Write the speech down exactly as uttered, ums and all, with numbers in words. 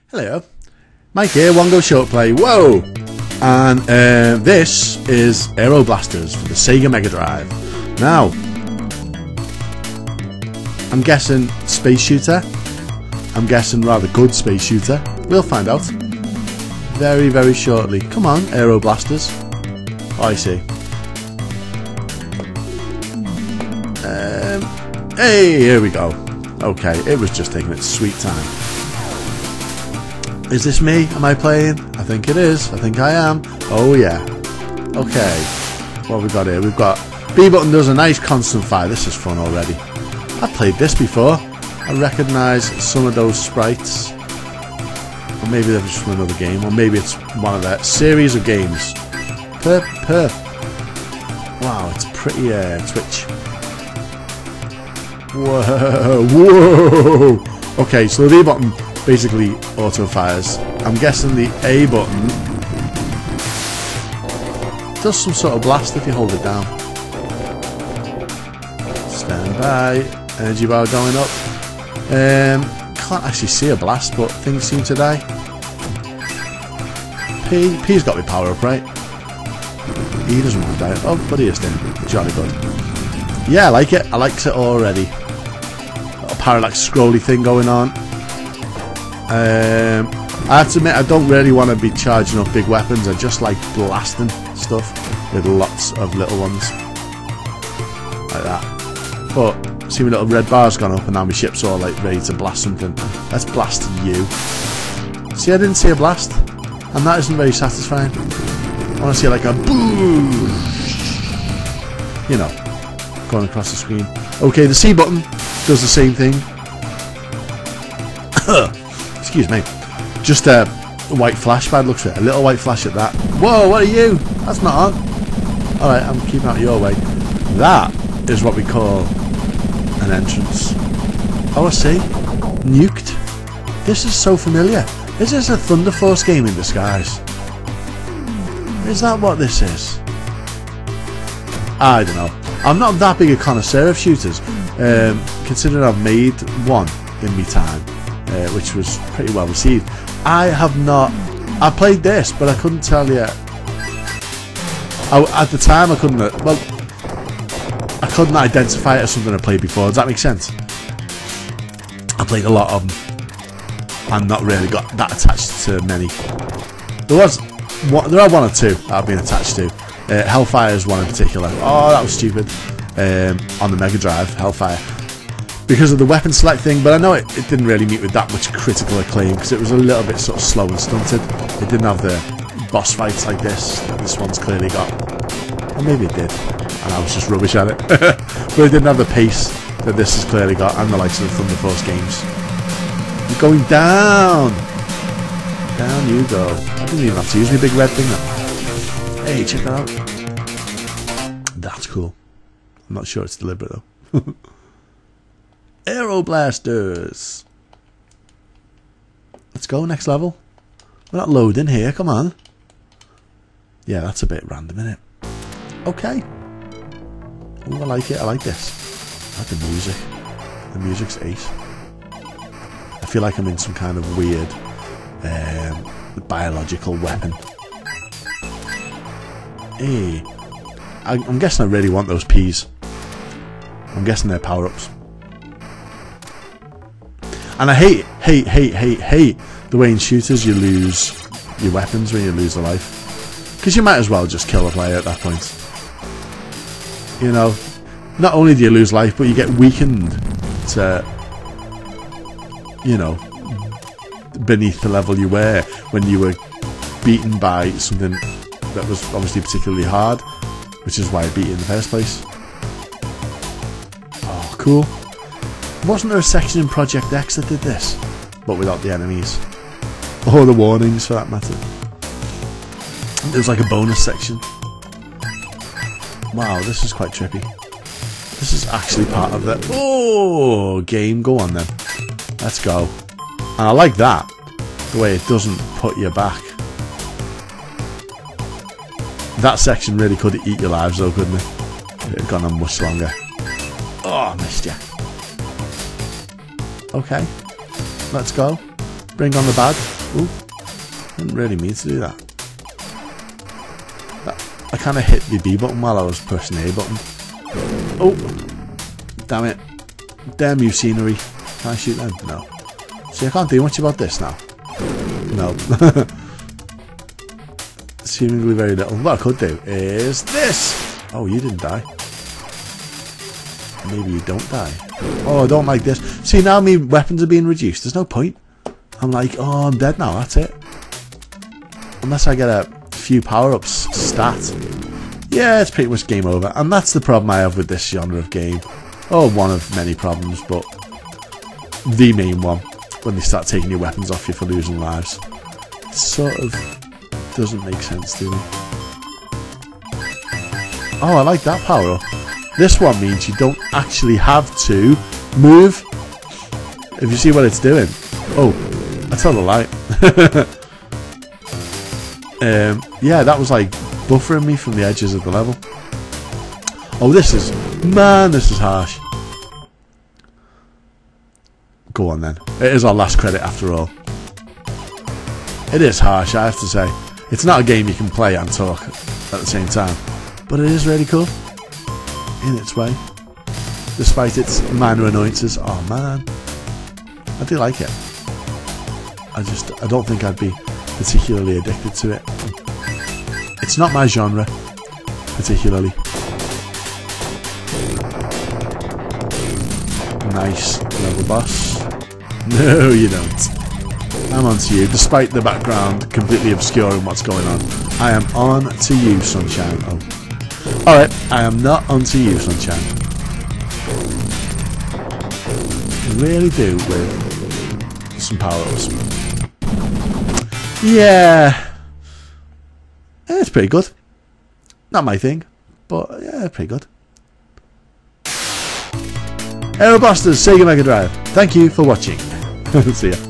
Hello, Mike here, one go ShortPlay, whoa! And uh, this is Aero Blasters for the Sega Mega Drive. Now, I'm guessing space shooter. I'm guessing rather good space shooter. We'll find out very, very shortly. Come on, Aero Blasters. Oh, I see. Um, hey, here we go. Okay, it was just taking its sweet time. Is this me? Am I playing? I think it is. I think I am. Oh yeah. Okay. What have we got here? We've got B button does a nice constant fire. This is fun already. I've played this before. I recognise some of those sprites. Or maybe they're just from another game. Or maybe it's one of their series of games. Perp, perp. Wow, it's pretty uh, twitch. Whoa, whoa. Okay, so the B button basically auto fires. I'm guessing the A button does some sort of blast if you hold it down. Stand by. Energy bar going up. Um, can't actually see a blast, but things seem to die. P. P's got to be power up, right? E doesn't want to die. Oh, but he is then. Jolly good. Yeah, I like it. I like it already. Got a parallax scrolly thing going on. Um, I have to admit, I don't really want to be charging up big weapons. I just like blasting stuff with lots of little ones like that. But see, my little red bar's gone up, and now my ship's all like ready to blast something. Let's blast you. See, I didn't see a blast, and that isn't very satisfying. I want to see like a boom, you know, going across the screen. Okay, the C button does the same thing. Excuse me. Just a white flash by the looks of it. A little white flash at that. Whoa, what are you? That's not on. Alright, I'm keeping out your way. That is what we call an entrance. Oh, I see. Nuked. This is so familiar. Is this a Thunder Force game in disguise? Is that what this is? I don't know. I'm not that big a connoisseur of shooters. Um, considering I've made one in me time. Uh, which was pretty well received. I have not... I played this, but I couldn't tell you... I, at the time I couldn't... Well, I couldn't identify it as something I played before. Does that make sense? I played a lot of them. And not really got that attached to many. There was... One, there are one or two that I've been attached to. Uh, Hellfire is one in particular. Oh, that was stupid. Um, on the Mega Drive, Hellfire. Because of the weapon select thing, but I know it, it didn't really meet with that much critical acclaim because it was a little bit sort of slow and stunted. It didn't have the boss fights like this that this one's clearly got. Or maybe it did, and I was just rubbish at it. But it didn't have the pace that this has clearly got, and the likes of the Thunder Force games. You're going down! Down you go. I didn't even have to use my big red thing though. Hey, check that out. That's cool. I'm not sure it's deliberate though. Aero Blasters. Let's go, next level. We're not loading here, come on. Yeah, that's a bit random, isn't it? Okay. Ooh, I like it, I like this. I like the music. The music's ace. I feel like I'm in some kind of weird um, biological weapon. Hey. I, I'm guessing I really want those P's. I'm guessing they're power-ups. And I hate, hate, hate, hate, hate the way in shooters you lose your weapons when you lose a life. Because you might as well just kill a player at that point. You know, not only do you lose life, but you get weakened to, you know, beneath the level you were when you were beaten by something that was obviously particularly hard, which is why I beat you in the first place. Oh, cool. Wasn't there a section in Project X that did this? But without the enemies. Or the warnings for that matter. There was like a bonus section. Wow, this is quite trippy. This is actually part of the... Oh, game, go on then. Let's go. And I like that. The way it doesn't put you back. That section really could eat your lives though, couldn't it? It would have gone on much longer. Oh, I missed you. Okay, let's go. Bring on the bag. Ooh, didn't really mean to do that. that I kind of hit the B button while I was pushing the A button. Oh, damn it. Damn you, scenery. Can I shoot them? No. See, I can't do much about this now. No. Seemingly very little. What I could do is this. Oh, you didn't die. Maybe you don't die. Oh, I don't like this. See, now my weapons are being reduced. There's no point. I'm like, oh, I'm dead now. That's it. Unless I get a few power-ups stat. Yeah, it's pretty much game over. And that's the problem I have with this genre of game. Oh, one of many problems, but the main one. When they start taking your weapons off you for losing lives. It sort of doesn't make sense to me. Oh, I like that power-up. This one means you don't actually have to move. If you see what it's doing. Oh, I tell a lie. um, yeah, that was like buffering me from the edges of the level. Oh, this is... Man, this is harsh. Go on then. It is our last credit after all. It is harsh, I have to say. It's not a game you can play and talk at the same time. But it is really cool. In its way. Despite its minor annoyances. Oh man. I do like it. I just, I don't think I'd be particularly addicted to it. It's not my genre, particularly. Nice level boss. No, you don't. I'm on to you, despite the background completely obscuring what's going on. I am on to you, Sunshine. Oh. Alright, I am not on to you, Sunshine. I really do with some power-ups. Yeah. It's pretty good. Not my thing, but yeah, pretty good. Aero Busters, Sega Mega Drive. Thank you for watching. See ya.